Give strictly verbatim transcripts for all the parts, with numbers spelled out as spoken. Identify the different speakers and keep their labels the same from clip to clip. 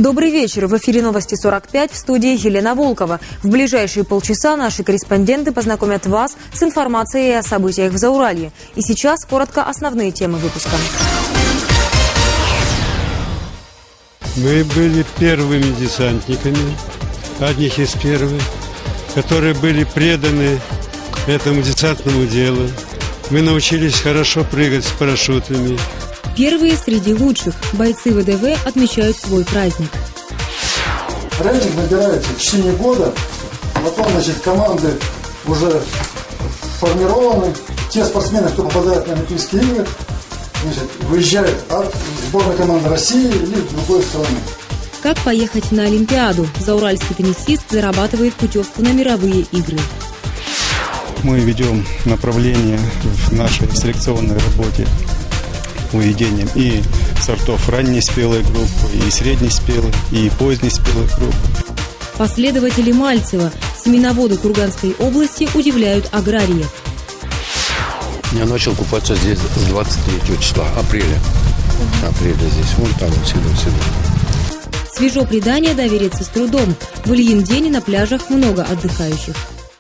Speaker 1: Добрый вечер. В эфире новости сорок пять, в студии Елена Волкова. В ближайшие полчаса наши корреспонденты познакомят вас с информацией о событиях в Зауралье. И сейчас коротко основные темы выпуска.
Speaker 2: Мы были первыми десантниками, одних из первых, которые были преданы этому десантному делу. Мы научились хорошо прыгать с парашютами.
Speaker 1: Первые среди лучших. Бойцы ВДВ отмечают свой праздник.
Speaker 3: Рейтинг набирается в течение года. Потом, значит, команды уже формированы. Те спортсмены, кто попадает на Олимпийские игры, значит, выезжают от сборной команды России или в другой страны.
Speaker 1: Как поехать на Олимпиаду? Зауральский теннисист зарабатывает путевку на мировые игры.
Speaker 4: Мы ведем направление в нашей селекционной работе выведением и сортов раннеспелой группы, и среднеспелой, и позднеспелой группы.
Speaker 1: Последователи Мальцева, семеноводы Курганской области, удивляют аграриев.
Speaker 5: Я начал купаться здесь с двадцать третьего числа апреля. Апреля здесь, вон там, вот сюда, сюда.
Speaker 1: Свежо предание, довериться с трудом. В Ильин день на пляжах много отдыхающих.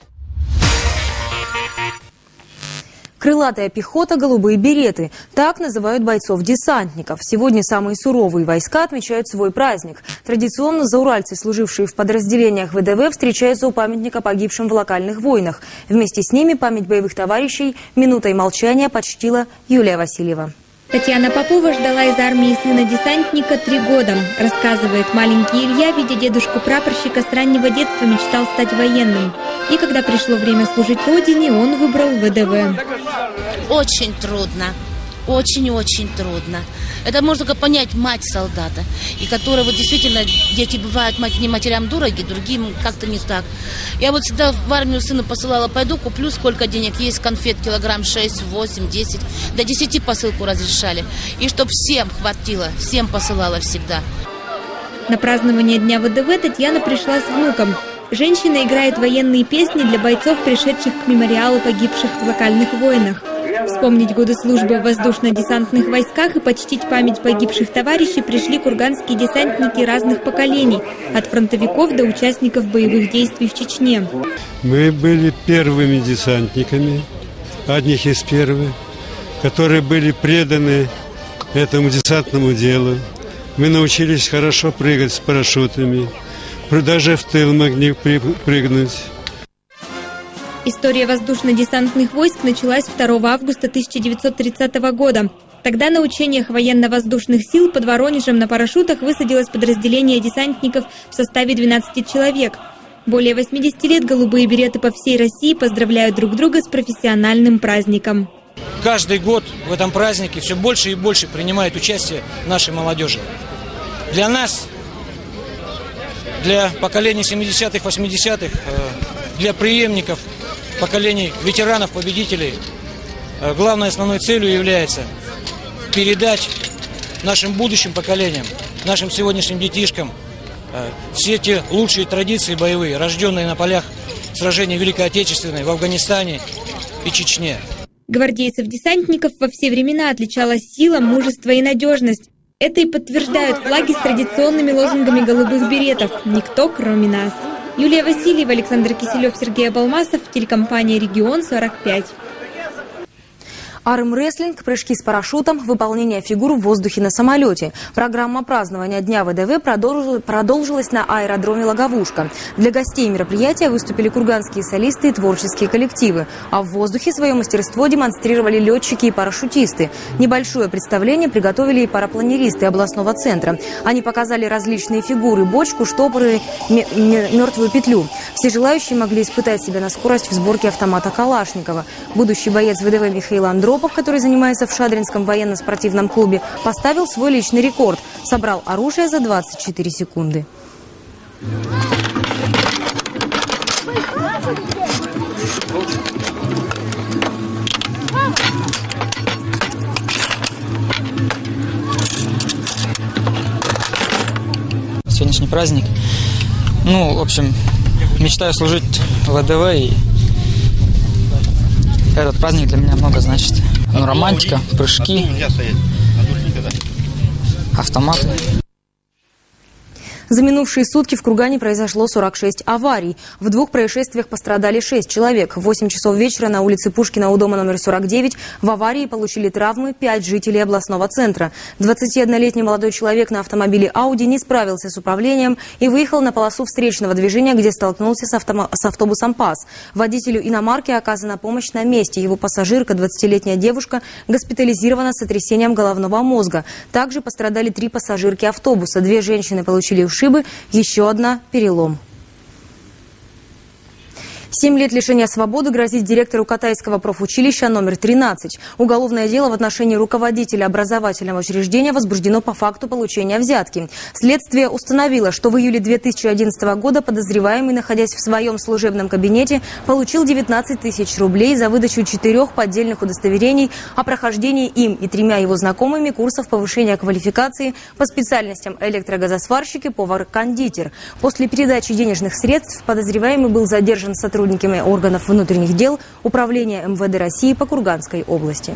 Speaker 1: Крылатая пехота, голубые береты. Так называют бойцов-десантников. Сегодня самые суровые войска отмечают свой праздник. Традиционно зауральцы, служившие в подразделениях ВДВ, встречаются у памятника погибшим в локальных войнах. Вместе с ними память боевых товарищей минутой молчания почтила Юлия Васильева.
Speaker 6: Татьяна Попова ждала из армии сына-десантника три года. Рассказывает, маленький Илья, видя дедушку-прапорщика, с раннего детства мечтал стать военным. И когда пришло время служить родине, он выбрал ВДВ.
Speaker 7: Очень трудно. Очень-очень трудно. Это можно только понять мать солдата, и которая вот действительно, дети бывают мать, не матерям дороги, другим как-то не так. Я вот всегда в армию сына посылала, пойду куплю, сколько денег есть, конфет, килограмм шесть, восемь, десять, до десяти посылку разрешали. И чтоб всем хватило, всем посылала всегда.
Speaker 6: На празднование Дня ВДВ Татьяна пришла с внуком. Женщина играет военные песни для бойцов, пришедших к мемориалу погибших в локальных войнах. Вспомнить годы службы в воздушно-десантных войсках и почтить память погибших товарищей пришли курганские десантники разных поколений, от фронтовиков до участников боевых действий в Чечне.
Speaker 2: Мы были первыми десантниками, одних из первых, которые были преданы этому десантному делу. Мы научились хорошо прыгать с парашютами, даже в тыл могли прыгнуть.
Speaker 6: История воздушно-десантных войск началась второго августа тысяча девятьсот тридцатого года. Тогда на учениях военно-воздушных сил под Воронежем на парашютах высадилось подразделение десантников в составе двенадцати человек. Более восьмидесяти лет голубые береты по всей России поздравляют друг друга с профессиональным праздником.
Speaker 8: Каждый год в этом празднике все больше и больше принимает участие нашей молодежи. Для нас, для поколений семидесятых, восьмидесятых, для преемников поколений ветеранов, победителей, главной основной целью является передать нашим будущим поколениям, нашим сегодняшним детишкам все те лучшие традиции боевые, рожденные на полях сражений Великой Отечественной в Афганистане и Чечне.
Speaker 6: Гвардейцев-десантников во все времена отличалась сила, мужество и надежность. Это и подтверждают флаги с традиционными лозунгами голубых беретов «Никто, кроме нас». Юлия Васильева, Александр Киселев, Сергей Абалмасов, телекомпания «Регион», сорок пять.
Speaker 1: Армрестлинг, прыжки с парашютом, выполнение фигур в воздухе на самолете. Программа празднования Дня ВДВ продолжилась на аэродроме «Логовушка». Для гостей мероприятия выступили курганские солисты и творческие коллективы. А в воздухе свое мастерство демонстрировали летчики и парашютисты. Небольшое представление приготовили и парапланеристы областного центра. Они показали различные фигуры – бочку, штопоры, мертвую петлю. Все желающие могли испытать себя на скорость в сборке автомата Калашникова. Будущий боец ВДВ Михаил Андропов, который занимается в Шадринском военно-спортивном клубе, поставил свой личный рекорд. Собрал оружие за двадцать четыре секунды.
Speaker 9: Сегодняшний праздник. Ну, в общем, мечтаю служить в ВДВ, и этот праздник для меня много значит. Ну, романтика, прыжки, автоматы.
Speaker 1: За минувшие сутки в Кургане произошло сорок шесть аварий. В двух происшествиях пострадали шесть человек. В восемь часов вечера на улице Пушкина у дома номер сорок девять в аварии получили травмы пять жителей областного центра. двадцатиоднолетний молодой человек на автомобиле «Ауди» не справился с управлением и выехал на полосу встречного движения, где столкнулся с, автом... с автобусом ПАЗ. Водителю иномарки оказана помощь на месте. Его пассажирка, двадцатилетняя девушка, госпитализирована с сотрясением головного мозга. Также пострадали три пассажирки автобуса. Две женщины получили ушибы, еще одна – перелом. Семь лет лишения свободы грозит директору Катайского профучилища номер тринадцать. Уголовное дело в отношении руководителя образовательного учреждения возбуждено по факту получения взятки. Следствие установило, что в июле две тысячи одиннадцатого года подозреваемый, находясь в своем служебном кабинете, получил девятнадцать тысяч рублей за выдачу четырех поддельных удостоверений о прохождении им и тремя его знакомыми курсов повышения квалификации по специальностям электрогазосварщик и повар-кондитер. После передачи денежных средств подозреваемый был задержан сотрудниками сотрудниками органов внутренних дел Управления эм вэ дэ России по Курганской области.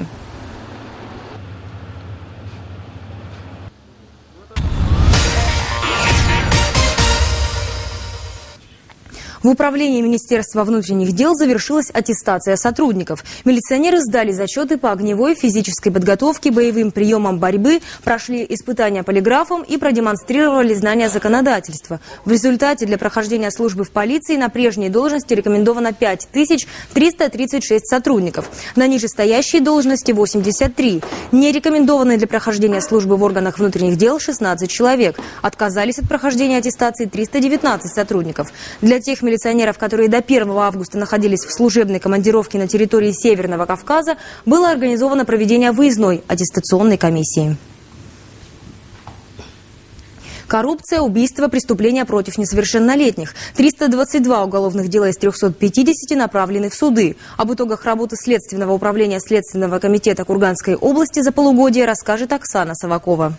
Speaker 1: В управлении Министерства внутренних дел завершилась аттестация сотрудников. Милиционеры сдали зачеты по огневой, физической подготовке, боевым приемам борьбы, прошли испытания полиграфом и продемонстрировали знания законодательства. В результате для прохождения службы в полиции на прежней должности рекомендовано пять тысяч триста тридцать шесть сотрудников. На нижестоящие должности восемьдесят три. Не рекомендованные для прохождения службы в органах внутренних дел шестнадцать человек. Отказались от прохождения аттестации триста девятнадцать сотрудников. Для тех милиционеров, которые до первого августа находились в служебной командировке на территории Северного Кавказа, было организовано проведение выездной аттестационной комиссии. Коррупция, убийство, преступления против несовершеннолетних. триста двадцать два уголовных дела из трёхсот пятидесяти направлены в суды. Об итогах работы Следственного управления Следственного комитета Курганской области за полугодие расскажет Оксана Савакова.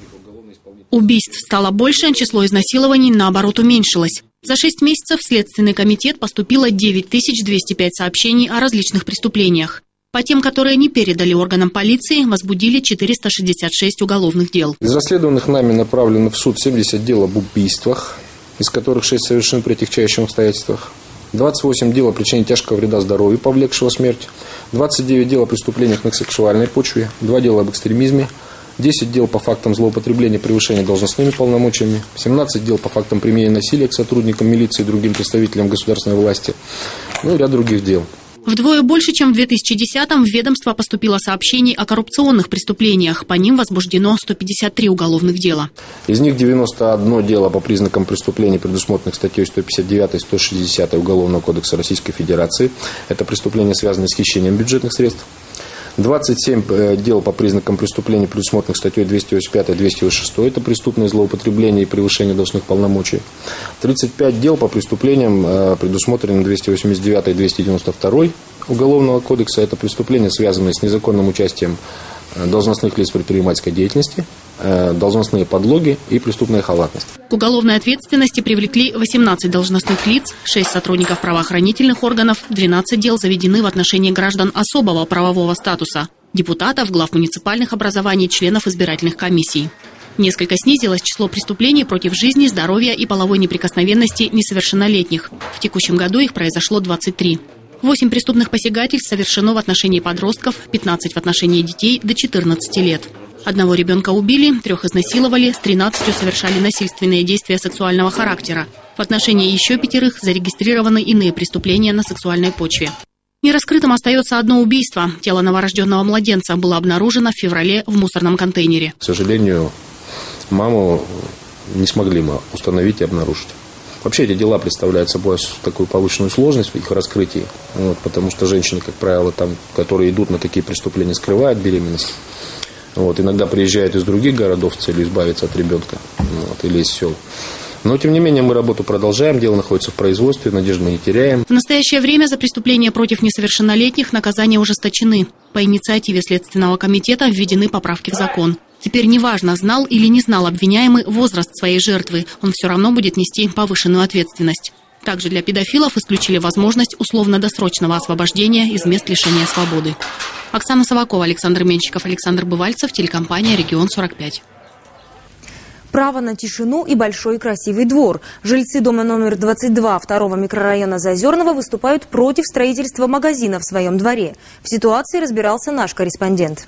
Speaker 10: Убийств стало больше, число изнасилований, наоборот, уменьшилось. За шесть месяцев в Следственный комитет поступило девять тысяч двести пять сообщений о различных преступлениях. По тем, которые не передали органам полиции, возбудили четыреста шестьдесят шесть уголовных дел.
Speaker 5: Из расследованных нами направлено в суд семьдесят дел об убийствах, из которых шесть совершены при отягчающих обстоятельствах. двадцать восемь дел о причинении тяжкого вреда здоровью, повлекшего смерть. двадцать девять дел о преступлениях на сексуальной почве. два дела об экстремизме. десять дел по фактам злоупотребления превышения должностными полномочиями, семнадцать дел по фактам применения насилия к сотрудникам милиции и другим представителям государственной власти, ну и ряд других дел.
Speaker 10: Вдвое больше, чем в две тысячи десятом, в ведомство поступило сообщений о коррупционных преступлениях. По ним возбуждено сто пятьдесят три уголовных дела.
Speaker 5: Из них девяносто одно дело по признакам преступлений, предусмотренных статьей сто пятьдесят девять - сто шестьдесят Уголовного кодекса Российской Федерации. Это преступления, связанные с хищением бюджетных средств. двадцать семь дел по признакам преступлений, предусмотренных статьей двести восемьдесят пять - двести восемьдесят шесть, это преступное злоупотребление и превышение должностных полномочий. тридцать пять дел по преступлениям, предусмотренным двести восемьдесят девять и двести девяносто два Уголовного кодекса, это преступления, связанные с незаконным участием должностных лиц в предпринимательской деятельности, должностные подлоги и преступная халатность.
Speaker 10: К уголовной ответственности привлекли восемнадцать должностных лиц, шесть сотрудников правоохранительных органов, двенадцать дел заведены в отношении граждан особого правового статуса, депутатов, глав муниципальных образований, членов избирательных комиссий. Несколько снизилось число преступлений против жизни, здоровья и половой неприкосновенности несовершеннолетних. В текущем году их произошло двадцать три. Восемь преступных посягательств совершено в отношении подростков, пятнадцать в отношении детей до четырнадцати лет. Одного ребенка убили, трех изнасиловали, с тринадцатью совершали насильственные действия сексуального характера. В отношении еще пятерых зарегистрированы иные преступления на сексуальной почве. Нераскрытым остается одно убийство. Тело новорожденного младенца было обнаружено в феврале в мусорном контейнере.
Speaker 5: К сожалению, маму не смогли мы установить и обнаружить. Вообще эти дела представляют собой такую повышенную сложность в их раскрытии, вот, потому что женщины, как правило, там, которые идут на такие преступления, скрывают беременность. Вот, иногда приезжают из других городов с целью избавиться от ребенка, вот, или из сел. Но, тем не менее, мы работу продолжаем, дело находится в производстве, надежды мы не теряем.
Speaker 10: В настоящее время за преступления против несовершеннолетних наказания ужесточены. По инициативе Следственного комитета введены поправки в закон. Теперь неважно, знал или не знал обвиняемый возраст своей жертвы, он все равно будет нести повышенную ответственность. Также для педофилов исключили возможность условно-досрочного освобождения из мест лишения свободы. Оксана Савакова, Александр Менщиков, Александр Бывальцев, телекомпания «Регион сорок пять».
Speaker 1: Право на тишину и большой красивый двор. Жильцы дома номер двадцать два второго микрорайона Заозерного выступают против строительства магазина в своем дворе. В ситуации разбирался наш корреспондент.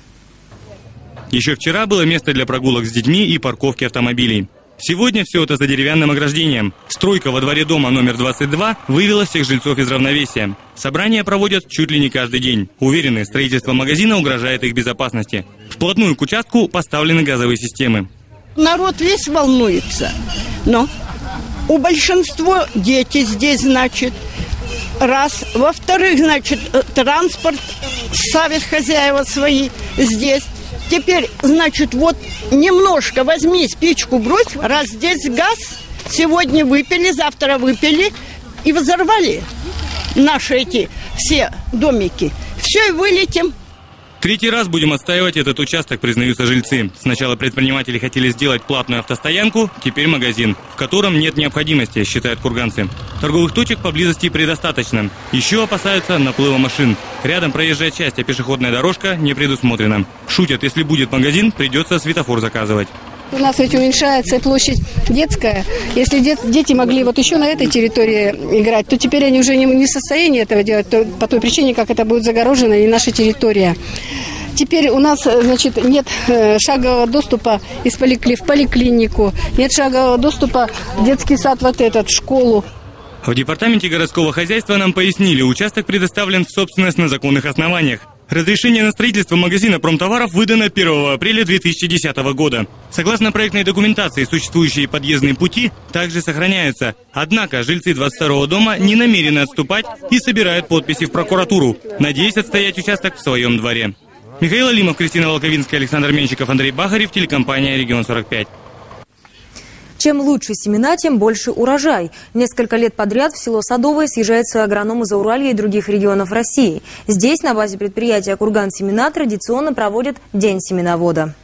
Speaker 11: Еще вчера было место для прогулок с детьми и парковки автомобилей. Сегодня все это за деревянным ограждением. Стройка во дворе дома номер двадцать два вывела всех жильцов из равновесия. Собрания проводят чуть ли не каждый день. Уверены, строительство магазина угрожает их безопасности. Вплотную к участку поставлены газовые системы.
Speaker 12: Народ весь волнуется, но у большинства дети здесь, значит, раз. Во-вторых, значит, транспорт ставят хозяева свои здесь. Теперь, значит, вот немножко возьми спичку, брось, раз здесь газ, сегодня выпили, завтра выпили и взорвали наши эти все домики. Все, и вылетим.
Speaker 11: Третий раз будем отстаивать этот участок, признаются жильцы. Сначала предприниматели хотели сделать платную автостоянку, теперь магазин, в котором нет необходимости, считают курганцы. Торговых точек поблизости предостаточно. Еще опасаются наплыва машин. Рядом проезжая часть, а пешеходная дорожка не предусмотрена. Шутят, если будет магазин, придется светофор заказывать.
Speaker 13: У нас ведь уменьшается площадь детская. Если дет, дети могли вот еще на этой территории играть, то теперь они уже не, не в состоянии этого делать, то, по той причине, как это будет загорожена и наша территория. Теперь у нас, значит, нет шагового доступа из поликли... в поликлинику, нет шагового доступа в детский сад, вот этот, в школу.
Speaker 11: В департаменте городского хозяйства нам пояснили, участок предоставлен в собственность на законных основаниях. Разрешение на строительство магазина промтоваров выдано первого апреля две тысячи десятого года. Согласно проектной документации, существующие подъездные пути также сохраняются. Однако жильцы двадцать второго дома не намерены отступать и собирают подписи в прокуратуру, надеясь отстоять участок в своем дворе. Михаил Алимов, Кристина Волковинская, Александр Менщиков, Андрей Бахарев, телекомпания «Регион сорок пять».
Speaker 1: Чем лучше семена, тем больше урожай. Несколько лет подряд в село Садовое съезжаются агрономы Зауралья и других регионов России. Здесь, на базе предприятия «Курган-семена», традиционно проводят День семеновода.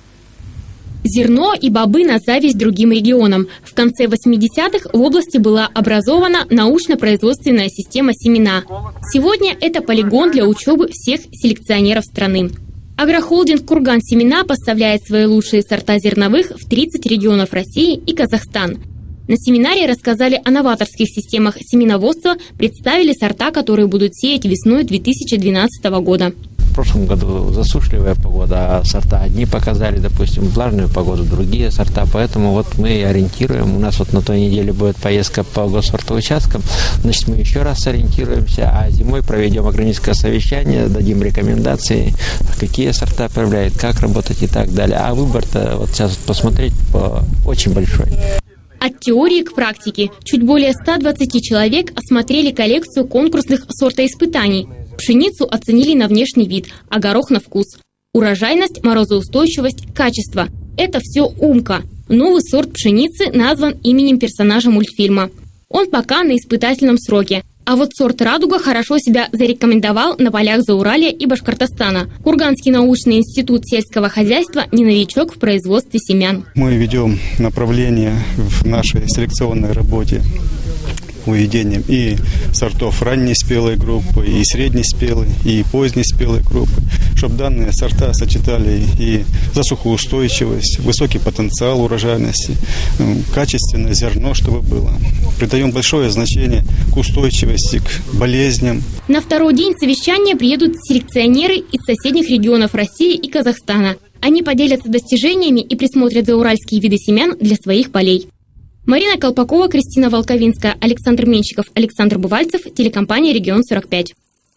Speaker 6: Зерно и бобы на зависть другим регионам. В конце восьмидесятых в области была образована научно-производственная система семена. Сегодня это полигон для учебы всех селекционеров страны. Агрохолдинг «Курган-семена» поставляет свои лучшие сорта зерновых в тридцать регионов России и Казахстан. На семинаре рассказали о новаторских системах семеноводства, представили сорта, которые будут сеять весной две тысячи двенадцатого года.
Speaker 14: В прошлом году засушливая погода, а сорта одни показали, допустим, влажную погоду, другие сорта. Поэтому вот мы ориентируем. У нас вот на той неделе будет поездка по госсортоучасткам. Значит, мы еще раз сориентируемся, а зимой проведем агрономическое совещание, дадим рекомендации, какие сорта проявляют, как работать и так далее. А выбор-то вот сейчас посмотреть по, очень большой.
Speaker 6: От теории к практике. Чуть более ста двадцати человек осмотрели коллекцию конкурсных сортоиспытаний. Пшеницу оценили на внешний вид, а горох на вкус. Урожайность, морозоустойчивость, качество – это все умка. Новый сорт пшеницы назван именем персонажа мультфильма. Он пока на испытательном сроке. А вот сорт «Радуга» хорошо себя зарекомендовал на полях Зауралья и Башкортостана. Курганский научный институт сельского хозяйства не новичок в производстве семян.
Speaker 4: Мы ведем направление в нашей селекционной работе выведением и сортов раннеспелой группы, и среднеспелой, и позднеспелой группы, чтобы данные сорта сочетали и засухоустойчивость, высокий потенциал урожайности, качественное зерно, чтобы было. Придаем большое значение к устойчивости, к болезням.
Speaker 6: На второй день совещания приедут селекционеры из соседних регионов России и Казахстана. Они поделятся достижениями и присмотрят зауральские виды семян для своих полей. Марина Колпакова, Кристина Волковинская, Александр Менщиков, Александр Бувальцев, телекомпания «Регион сорок пять».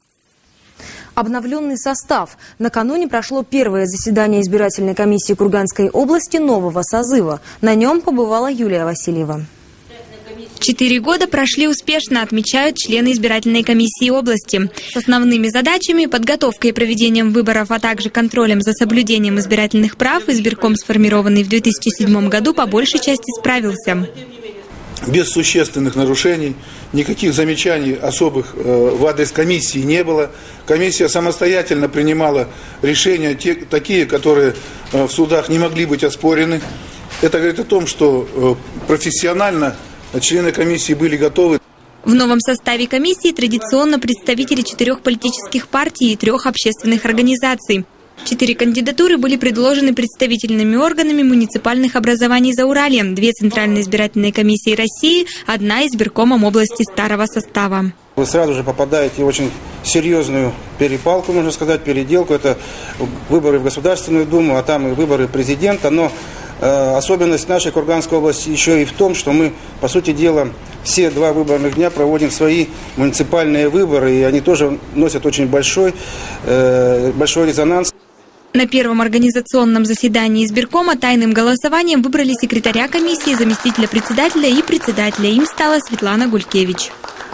Speaker 1: Обновленный состав. Накануне прошло первое заседание избирательной комиссии Курганской области нового созыва. На нем побывала Юлия Васильева.
Speaker 15: Четыре года прошли успешно, отмечают члены избирательной комиссии области. С основными задачами, подготовкой и проведением выборов, а также контролем за соблюдением избирательных прав, избирком, сформированный в две тысячи седьмом году, по большей части справился.
Speaker 16: Без существенных нарушений, никаких замечаний особых в адрес комиссии не было. Комиссия самостоятельно принимала решения, те, такие, которые в судах не могли быть оспорены. Это говорит о том, что профессионально члены комиссии были готовы.
Speaker 15: В новом составе комиссии традиционно представители четырех политических партий и трех общественных организаций. Четыре кандидатуры были предложены представительными органами муниципальных образований Зауралья, две Центральные избирательные комиссии России, одна избиркомом области старого состава.
Speaker 17: Вы сразу же попадаете в очень серьезную перепалку, можно сказать, переделку. Это выборы в Государственную Думу, а там и выборы президента. Но э, особенность нашей Курганской области еще и в том, что мы, по сути дела, все два выборных дня проводим свои муниципальные выборы, и они тоже носят очень большой, э, большой резонанс.
Speaker 15: На первом организационном заседании избиркома тайным голосованием выбрали секретаря комиссии, заместителя председателя и председателя. Им стала Светлана Гулькевич.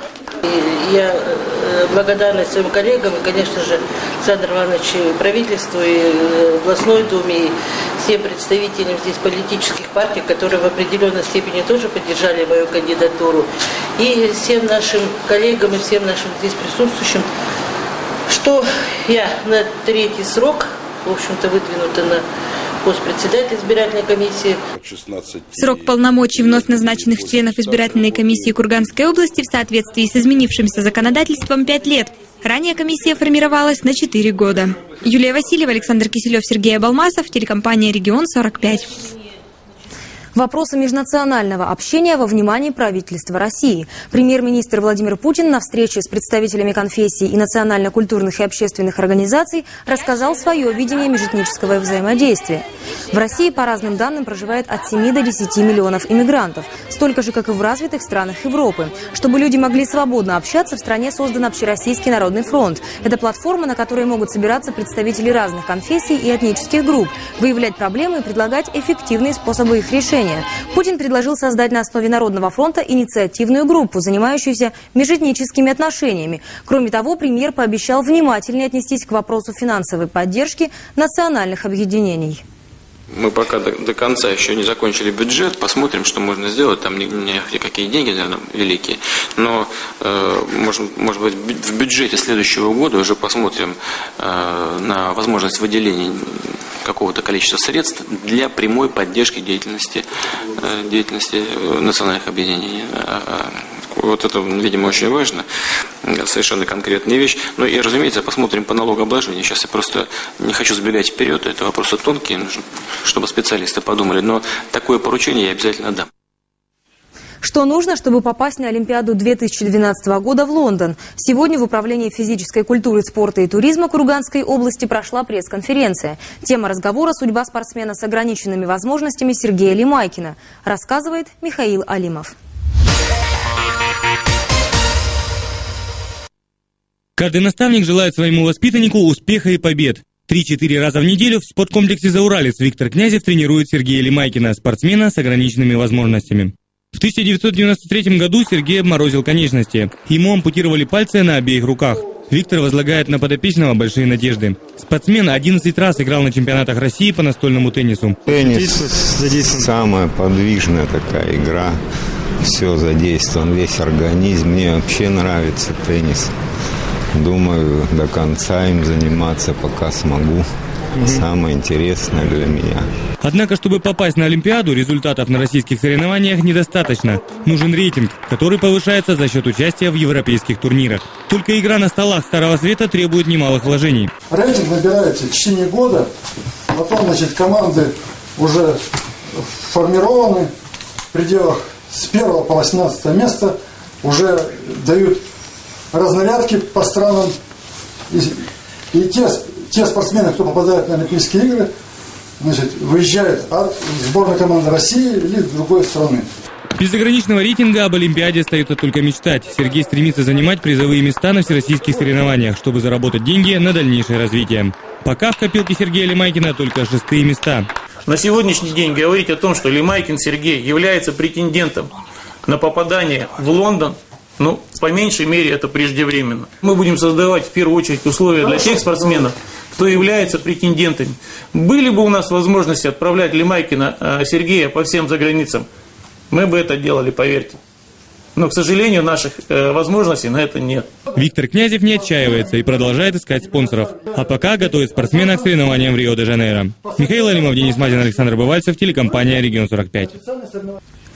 Speaker 18: Я благодарна своим коллегам и, конечно же, Александру Ивановичу, правительству и областной думе, и всем представителям здесь политических партий, которые в определенной степени тоже поддержали мою кандидатуру, и всем нашим коллегам и всем нашим здесь присутствующим, что я на третий срок, в общем-то, выдвинута на пост председателя избирательной комиссии.
Speaker 15: Срок полномочий вновь назначенных членов избирательной комиссии Курганской области в соответствии с изменившимся законодательством пять лет. Ранее комиссия формировалась на четыре года. Юлия Васильева, Александр Киселев, Сергей Абалмасов, телекомпания «Регион сорок пять».
Speaker 1: Вопросы межнационального общения во внимании правительства России. Премьер-министр Владимир Путин на встрече с представителями конфессий и национально-культурных и общественных организаций рассказал свое видение межэтнического взаимодействия. В России, по разным данным, проживает от семи до десяти миллионов иммигрантов, столько же, как и в развитых странах Европы. Чтобы люди могли свободно общаться, в стране создан Общероссийский народный фронт. Это платформа, на которой могут собираться представители разных конфессий и этнических групп, выявлять проблемы и предлагать эффективные способы их решения. Путин предложил создать на основе Народного фронта инициативную группу, занимающуюся межэтническими отношениями. Кроме того, премьер пообещал внимательнее отнестись к вопросу финансовой поддержки национальных объединений.
Speaker 19: Мы пока до, до конца еще не закончили бюджет, посмотрим, что можно сделать. Там не, не какие деньги, наверное, великие. Но, э, может, может быть, в бюджете следующего года уже посмотрим э, на возможность выделения какого-то количества средств для прямой поддержки деятельности, э, деятельности национальных объединений. Вот это, видимо, очень важно, совершенно конкретная вещь. Ну и, разумеется, посмотрим по налогообложению. Сейчас я просто не хочу сбегать вперед, это вопросы тонкие, нужно, чтобы специалисты подумали, но такое поручение я обязательно дам.
Speaker 1: Что нужно, чтобы попасть на Олимпиаду две тысячи двенадцатого года в Лондон? Сегодня в Управлении физической культуры, спорта и туризма Курганской области прошла пресс-конференция. Тема разговора – судьба спортсмена с ограниченными возможностями Сергея Лимайкина. Рассказывает Михаил Алимов.
Speaker 11: Каждый наставник желает своему воспитаннику успеха и побед. Три-четыре раза в неделю в спорткомплексе «Зауралец» Виктор Князев тренирует Сергея Лимайкина, спортсмена с ограниченными возможностями. В тысяча девятьсот девяносто третьем году Сергей обморозил конечности. Ему ампутировали пальцы на обеих руках. Виктор возлагает на подопечного большие надежды. Спортсмен одиннадцать раз играл на чемпионатах России по настольному теннису.
Speaker 20: Теннис – самая подвижная такая игра. Все задействован, весь организм. Мне вообще нравится теннис. Думаю, до конца им заниматься, пока смогу. Угу. Самое интересное для меня.
Speaker 11: Однако, чтобы попасть на Олимпиаду, результатов на российских соревнованиях недостаточно. Нужен рейтинг, который повышается за счет участия в европейских турнирах. Только игра на столах Старого Света требует немалых вложений.
Speaker 3: Рейтинг набирается в течение года. Потом, значит, команды уже формированы в пределах с первого по восемнадцатое место. Уже дают разнарядки по странам. И, и те, те спортсмены, кто попадает на Олимпийские игры, значит, выезжают от сборной команды России или другой страны.
Speaker 11: Без заграничного рейтинга об Олимпиаде остается только мечтать. Сергей стремится занимать призовые места на всероссийских соревнованиях, чтобы заработать деньги на дальнейшее развитие. Пока в копилке Сергея Лимайкина только шестые места.
Speaker 21: На сегодняшний день говорить о том, что Лимайкин Сергей является претендентом на попадание в Лондон, ну, по меньшей мере, это преждевременно. Мы будем создавать в первую очередь условия для тех спортсменов, кто является претендентами. Были бы у нас возможности отправлять Лимайкина э, Сергея по всем заграницам, мы бы это делали, поверьте. Но, к сожалению, наших э, возможностей на это нет.
Speaker 11: Виктор Князев не отчаивается и продолжает искать спонсоров. А пока готовит спортсмена к соревнованиям в Рио-де-Жанейро. Михаил Алимов, Денис Мазин, Александр Бывальцев, телекомпания «Регион сорок пять».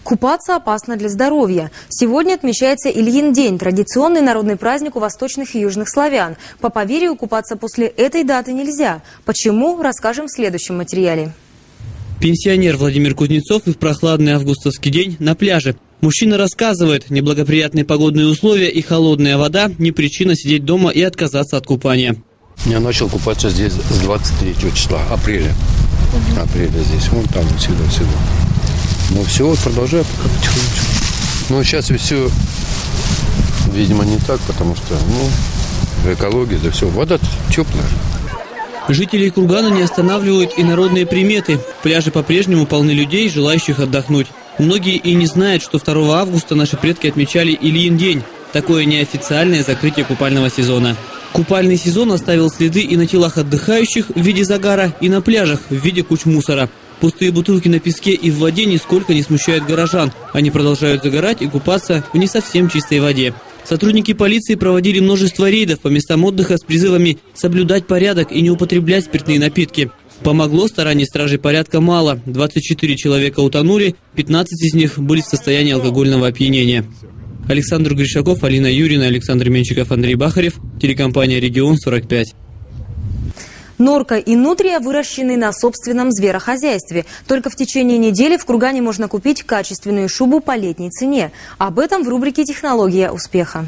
Speaker 1: Купаться опасно для здоровья. Сегодня отмечается Ильин день, традиционный народный праздник у восточных и южных славян. По поверью, купаться после этой даты нельзя. Почему, расскажем в следующем материале.
Speaker 7: Пенсионер Владимир Кузнецов и в прохладный августовский день на пляже. Мужчина рассказывает, неблагоприятные погодные условия и холодная вода не причина сидеть дома и отказаться от купания.
Speaker 22: Я начал купаться здесь с двадцать третьего числа, апреля. Угу. Апреля здесь, вон там, всегда-всегда. Ну все, вот продолжаю пока потихонечку. Но сейчас все, видимо, не так, потому что, ну, экология, да все, вода теплая.
Speaker 7: Жителей кургана не останавливают и народные приметы. Пляжи по-прежнему полны людей, желающих отдохнуть. Многие и не знают, что второго августа наши предки отмечали Ильин день. Такое неофициальное закрытие купального сезона. Купальный сезон оставил следы и на телах отдыхающих в виде загара, и на пляжах в виде куч мусора. Пустые бутылки на песке и в воде нисколько не смущают горожан. Они продолжают загорать и купаться в не совсем чистой воде. Сотрудники полиции проводили множество рейдов по местам отдыха с призывами соблюдать порядок и не употреблять спиртные напитки. Помогло старание стражей порядка мало. двадцать четыре человека утонули, пятнадцать из них были в состоянии алкогольного опьянения. Александр Гришаков, Алина Юрина, Александр Менчиков, Андрей Бахарев, телекомпания «Регион сорок пять».
Speaker 1: Норка и нутрия выращены на собственном зверохозяйстве. Только в течение недели в кургане можно купить качественную шубу по летней цене. Об этом в рубрике «Технология успеха».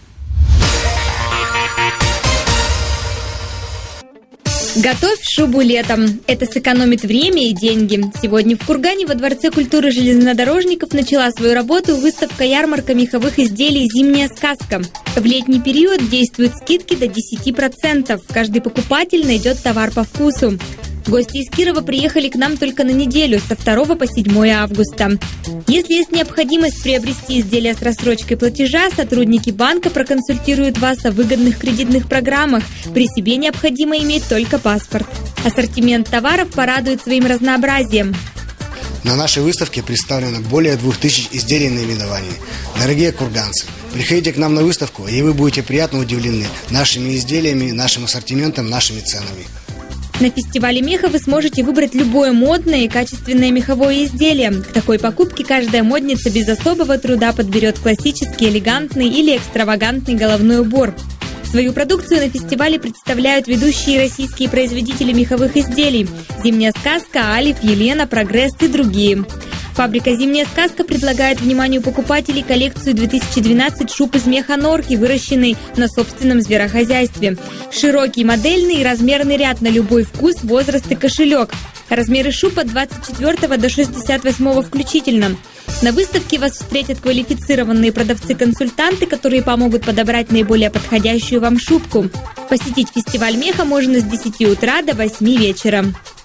Speaker 15: Готовь шубу летом. Это сэкономит время и деньги. Сегодня в Кургане во Дворце культуры железнодорожников начала свою работу выставка-ярмарка меховых изделий «Зимняя сказка». В летний период действуют скидки до десяти процентов. Каждый покупатель найдет товар по вкусу. Гости из Кирова приехали к нам только на неделю, со второго по седьмое августа. Если есть необходимость приобрести изделия с рассрочкой платежа, сотрудники банка проконсультируют вас о выгодных кредитных программах. При себе необходимо иметь только паспорт. Ассортимент товаров порадует своим разнообразием.
Speaker 23: На нашей выставке представлено более двух тысяч изделий наименований. Дорогие курганцы, приходите к нам на выставку, и вы будете приятно удивлены нашими изделиями, нашим ассортиментом, нашими ценами.
Speaker 15: На фестивале меха вы сможете выбрать любое модное и качественное меховое изделие. К такой покупке каждая модница без особого труда подберет классический, элегантный или экстравагантный головной убор. Свою продукцию на фестивале представляют ведущие российские производители меховых изделий: «Зимняя сказка», «Алиф», «Елена», «Прогресс» и другие. Фабрика «Зимняя сказка» предлагает вниманию покупателей коллекцию две тысячи двенадцать шуб из меха норки, выращенной на собственном зверохозяйстве. Широкий модельный и размерный ряд на любой вкус, возраст и кошелек. Размеры шуб от двадцать четвёртого до шестьдесят восьмого включительно. На выставке вас встретят квалифицированные продавцы-консультанты, которые помогут подобрать наиболее подходящую вам шубку. Посетить фестиваль меха можно с десяти утра до восьми вечера.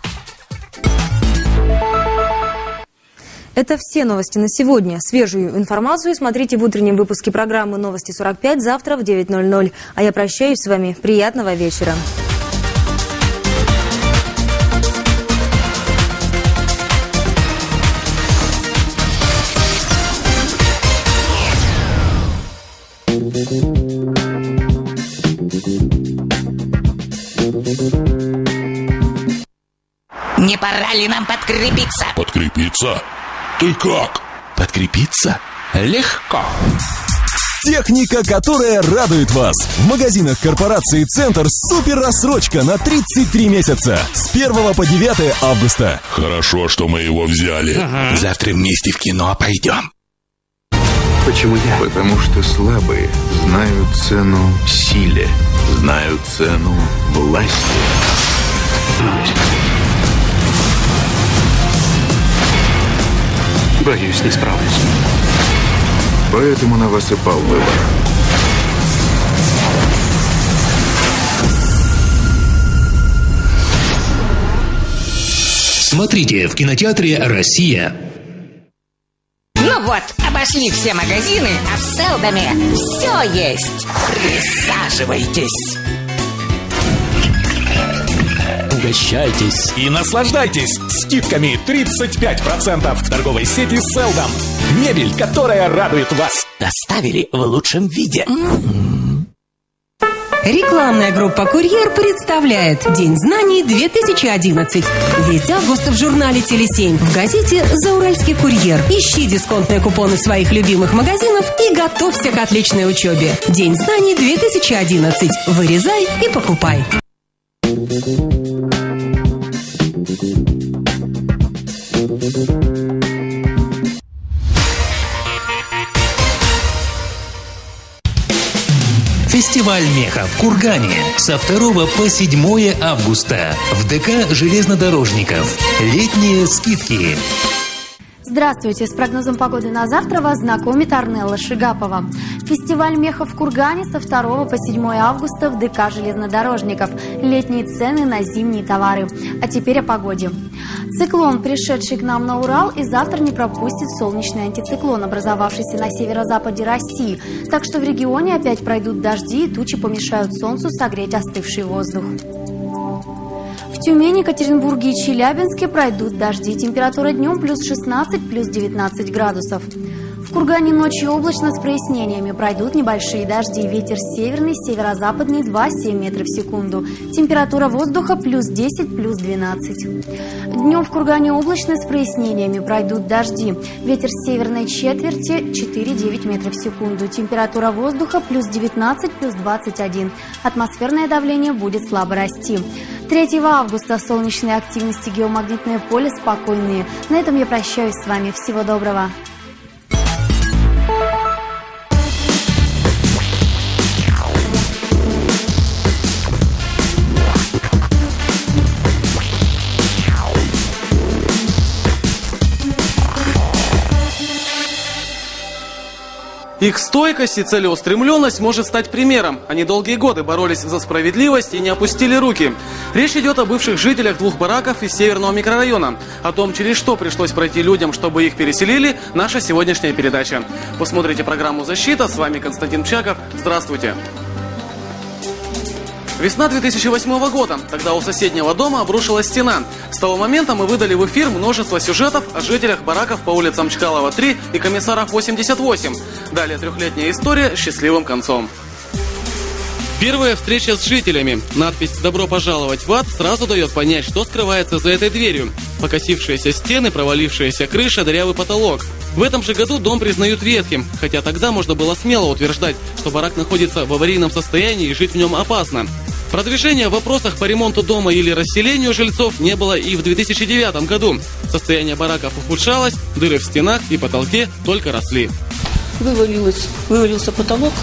Speaker 1: Это все новости на сегодня. Свежую информацию смотрите в утреннем выпуске программы «Новости сорок пять» завтра в девять ноль ноль. А я прощаюсь с вами. Приятного вечера.
Speaker 24: Не пора ли нам подкрепиться?
Speaker 25: Подкрепиться? Ты как?
Speaker 24: Подкрепиться? Легко.
Speaker 26: Техника, которая радует вас. В магазинах корпорации «Центр» супер рассрочка на тридцать три месяца. С первого по девятое августа.
Speaker 25: Хорошо, что мы его взяли.
Speaker 24: Ага. Завтра вместе в кино пойдем.
Speaker 27: Почему я? Потому что слабые знают цену силе, знают цену власти.
Speaker 24: Боюсь, не справлюсь.
Speaker 27: Поэтому на вас и пал выбор.
Speaker 28: Смотрите в кинотеатре «Россия».
Speaker 24: Ну вот, обошли все магазины, а в Селдоме все есть. Присаживайтесь.
Speaker 28: Угощайтесь
Speaker 29: и наслаждайтесь скидками тридцать пять процентов в торговой сети Селдом. Мебель, которая радует вас.
Speaker 24: Доставили в лучшем виде. М-м-м.
Speaker 2: Рекламная группа «Курьер» представляет День знаний две тысячи одиннадцать. Ведь август в журнале «Телесемь», в газете «Зауральский курьер». Ищи дисконтные купоны своих любимых магазинов и готовься к отличной учебе. День знаний две тысячи одиннадцать. Вырезай и покупай.
Speaker 28: Фестиваль меха в Кургане со второго по седьмое августа в ДК железнодорожников. Летние скидки.
Speaker 4: Здравствуйте! С прогнозом погоды на завтра вас знакомит Арнелла Шигапова. Фестиваль меха в Кургане со второго по седьмое августа в ДК железнодорожников. Летние цены на зимние товары. А теперь о погоде. Циклон, пришедший к нам на Урал, и завтра не пропустит солнечный антициклон, образовавшийся на северо-западе России. Так что в регионе опять пройдут дожди, и тучи помешают солнцу согреть остывший воздух. В Тюмени, Екатеринбурге и Челябинске пройдут дожди. Температура днем плюс шестнадцать, плюс девятнадцать градусов. В Кургане ночью облачно с прояснениями. Пройдут небольшие дожди. Ветер северный, северо-западный два-семь метров в секунду. Температура воздуха плюс десять, плюс двенадцать. Днем в Кургане облачно с прояснениями. Пройдут дожди. Ветер северной четверти четыре-девять метров в секунду. Температура воздуха плюс девятнадцать, плюс двадцать один. Атмосферное давление будет слабо расти. третьего августа солнечные активности, геомагнитное поле спокойные. На этом я прощаюсь с вами. Всего доброго.
Speaker 5: Их стойкость и целеустремленность может стать примером. Они долгие годы боролись за справедливость и не опустили руки. Речь идет о бывших жителях двух бараков из северного микрорайона. О том, через что пришлось пройти людям, чтобы их переселили, наша сегодняшняя передача. Посмотрите программу «Защита». С вами Константин Пчаков. Здравствуйте. Весна две тысячи восьмого года. Тогда у соседнего дома обрушилась стена. С того момента мы выдали в эфир множество сюжетов о жителях бараков по улицам Чкалова три и Комиссаров восемьдесят восемь. Далее трехлетняя история с счастливым концом. Первая встреча с жителями. Надпись «Добро пожаловать в ад» сразу дает понять, что скрывается за этой дверью. Покосившиеся стены, провалившаяся крыша, дырявый потолок. В этом же году дом признают ветхим, хотя тогда можно было смело утверждать, что барак находится в аварийном состоянии и жить в нем опасно. Продвижения в вопросах по ремонту дома или расселению жильцов не было и в две тысячи девятом году. Состояние бараков ухудшалось, дыры в стенах и потолке только росли.
Speaker 8: Вывалилось, вывалился потолок,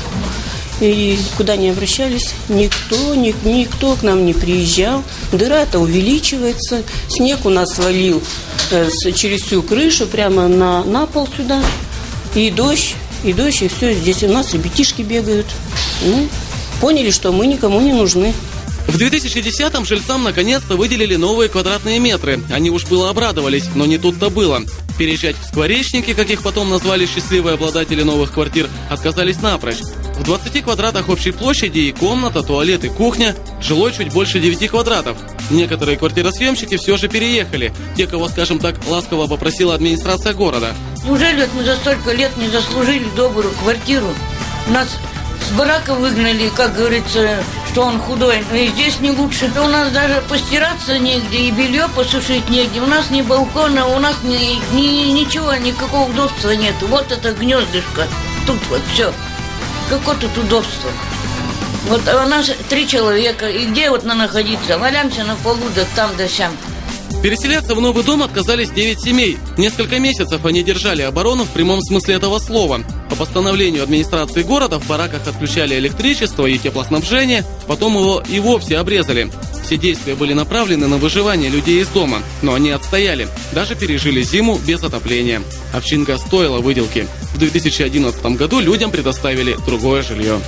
Speaker 8: и куда не обращались, никто, ни, никто к нам не приезжал. Дыра-то увеличивается, снег у нас свалил э, с, через всю крышу прямо на, на пол сюда. И дождь, и дождь, и все, здесь у нас ребятишки бегают. Ну, поняли, что мы никому не нужны.
Speaker 5: В две тысячи десятом жильцам наконец-то выделили новые квадратные метры. Они уж было обрадовались, но не тут-то было. Переезжать в скворечники, как их потом назвали счастливые обладатели новых квартир, отказались напрочь. В двадцати квадратах общей площади и комната, туалет и кухня, жилой чуть больше девяти квадратов. Некоторые квартиросъемщики все же переехали, те, кого, скажем так, ласково попросила администрация города.
Speaker 9: Неужели вот мы за столько лет не заслужили добрую квартиру? Нас с барака выгнали, как говорится, что он худой. И здесь не лучше. У нас даже постираться негде, и белье посушить негде. У нас ни балкона, у нас ни, ни, ничего, никакого удобства нет. Вот это гнездышко. Тут вот все. Какое тут удобство? Вот а у нас три человека. И где вот нам находиться? Валямся на полу, да там, да сям.
Speaker 5: Переселяться в новый дом отказались девять семей. Несколько месяцев они держали оборону в прямом смысле этого слова. По постановлению администрации города в бараках отключали электричество и теплоснабжение, потом его и вовсе обрезали. Все действия были направлены на выживание людей из дома, но они отстояли, даже пережили зиму без отопления. Овчинка стоила выделки. В две тысячи одиннадцатом году людям предоставили другое жилье.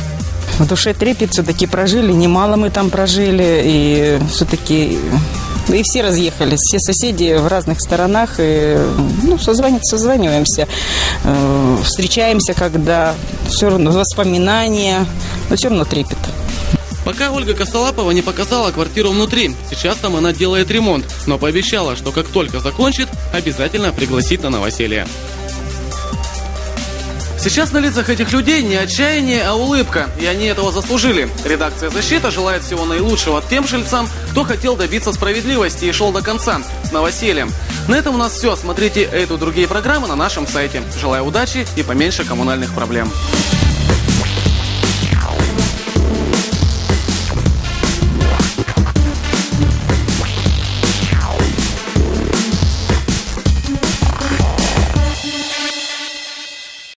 Speaker 10: В душе трепет, все-таки прожили, немало мы там прожили, и все-таки... И все разъехались, все соседи в разных сторонах, и, ну, созваниваемся, созваниваемся, э, встречаемся, когда все равно воспоминания, но все равно трепет.
Speaker 5: Пока Ольга Косолапова не показала квартиру внутри, сейчас там она делает ремонт, но пообещала, что как только закончит, обязательно пригласит на новоселье. Сейчас на лицах этих людей не отчаяние, а улыбка, и они этого заслужили. Редакция «Защита» желает всего наилучшего тем жильцам, кто хотел добиться справедливости и шел до конца, с новосельем. На этом у нас все. Смотрите эту и другие программы на нашем сайте. Желаю удачи и поменьше коммунальных проблем.